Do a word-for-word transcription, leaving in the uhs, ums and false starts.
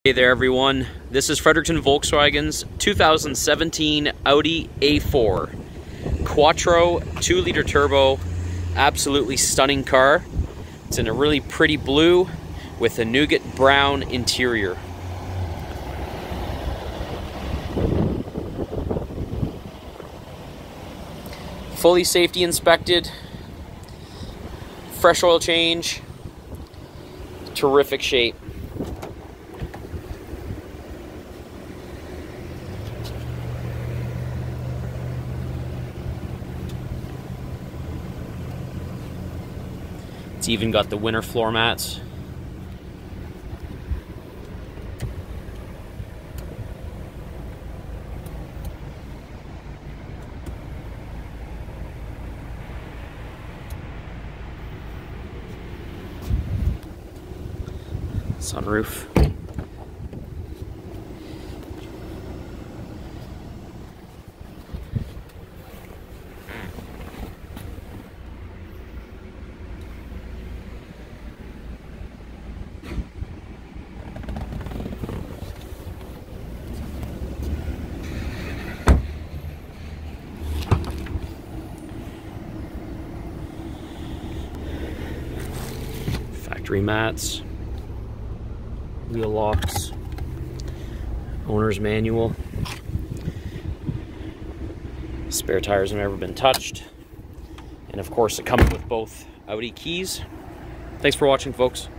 Hey there everyone, this is Fredericton Volkswagen's two thousand seventeen Audi A four. Quattro, two liter turbo, absolutely stunning car. It's in a really pretty blue with a nougat brown interior. Fully safety inspected, fresh oil change, terrific shape. It's even got the winter floor mats. Sunroof. Factory mats, wheel locks, owner's manual, spare tires have never been touched, and of course it comes with both Audi keys. Thanks for watching, folks.